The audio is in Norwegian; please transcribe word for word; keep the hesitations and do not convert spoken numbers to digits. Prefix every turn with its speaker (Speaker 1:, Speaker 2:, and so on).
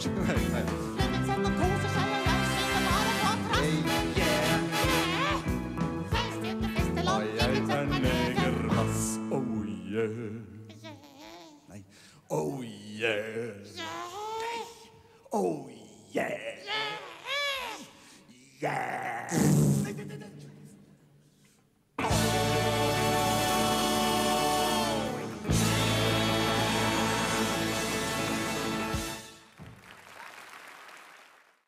Speaker 1: Nei, nei.
Speaker 2: Lønnen sånn og koser seg og jeg synger bare på trass.
Speaker 1: Hey, yeah.
Speaker 2: Feilstilte festeland,
Speaker 1: Og jeg
Speaker 2: ingen
Speaker 1: er
Speaker 2: som kan
Speaker 1: negerrass. Oh, yeah. Nei. Oh, yeah. Oh, yeah. Yeah.